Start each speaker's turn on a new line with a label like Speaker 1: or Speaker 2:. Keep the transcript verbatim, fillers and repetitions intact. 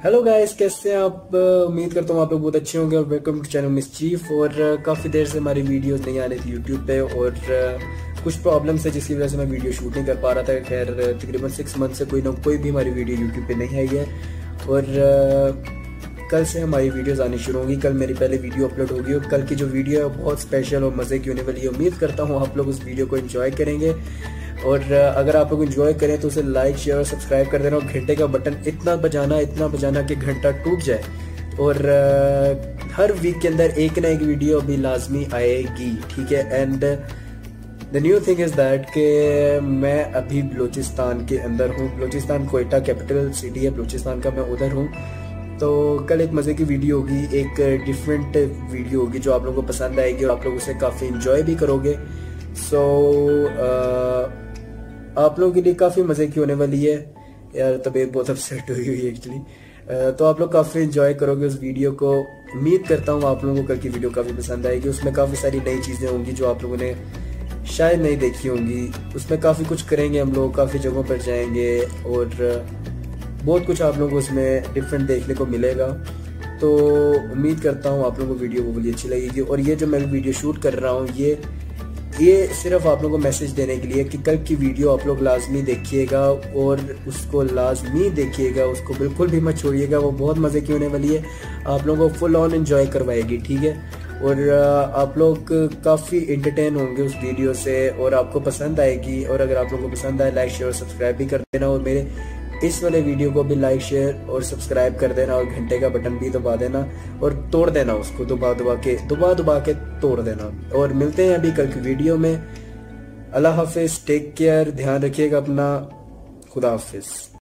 Speaker 1: Hello guys, कैसे हैं आप। उम्मीद करता हूँ आप लोग बहुत अच्छे होंगे और वेलकम टू चैनल मिसचीफ। और काफ़ी देर से हमारी वीडियोस नहीं आ रही थी यूट्यूब पे और कुछ प्रॉब्लम्स है जिसकी वजह से मैं वीडियो शूट नहीं कर पा रहा था। खैर तकरीबन सिक्स मंथ से कोई ना कोई भी हमारी वीडियो यूट्यूब पे नहीं आई है और कल से हमारी वीडियोस आनी शुरू होंगी। कल मेरी पहले वीडियो अपलोड होगी और कल की जो वीडियो है बहुत स्पेशल और मज़े की होने वाली है। उम्मीद करता हूँ आप लोग उस वीडियो को एंजॉय करेंगे और अगर आप लोग एंजॉय करें तो उसे लाइक शेयर और सब्सक्राइब कर देना और घंटे का बटन इतना बजाना इतना बजाना कि घंटा टूट जाए। और हर वीक के अंदर एक ना एक वीडियो अभी लाजमी आएगी, ठीक है। And the new thing is that कि मैं अभी बलूचिस्तान के अंदर हूँ। बलूचिस्तान कोयटा कैपिटल सिटी है बलूचिस्तान का, मैं उधर हूँ। तो कल एक मज़े की वीडियो होगी, एक डिफरेंट वीडियो होगी जो आप लोगों को पसंद आएगी और आप लोग उसे काफ़ी इंजॉय भी करोगे। सो so, uh, आप लोगों के लिए काफ़ी मज़े की होने वाली है। यार तबीयत बहुत अपसेट हुई हुई है एक्चुअली। तो आप लोग काफ़ी इंजॉय करोगे उस वीडियो को। उम्मीद करता हूँ आप लोगों को कल की वीडियो काफ़ी पसंद आएगी। उसमें काफ़ी सारी नई चीज़ें होंगी जो आप लोगों ने शायद नहीं देखी होंगी। उसमें काफ़ी कुछ करेंगे हम लोग, काफ़ी जगहों पर जाएंगे और बहुत कुछ आप लोगों को उसमें डिफरेंट देखने को मिलेगा। तो उम्मीद करता हूँ आप लोगों को वीडियो वो बड़ी अच्छी लगेगी। और ये जो मैं वीडियो शूट कर रहा हूँ ये ये सिर्फ आप लोगों को मैसेज देने के लिए कि कल की वीडियो आप लोग लाजमी देखिएगा और उसको लाजमी देखिएगा, उसको बिल्कुल भी मत छोड़िएगा। वो बहुत मज़े की होने वाली है, आप लोगों को फुल ऑन एंजॉय करवाएगी, ठीक है। और आप लोग काफ़ी एंटरटेन होंगे उस वीडियो से और आपको पसंद आएगी। और अगर आप लोगों को पसंद आए लाइक शेयर और सब्सक्राइब भी कर देना और मेरे इस वाले वीडियो को भी लाइक शेयर और सब्सक्राइब कर देना और घंटे का बटन भी दबा देना और तोड़ देना, उसको दबा दबा के दबा दबा के तोड़ देना। और मिलते हैं अभी कल की वीडियो में। अल्लाह हाफिज, टेक केयर, ध्यान रखिएगा अपना, खुदा हाफिज।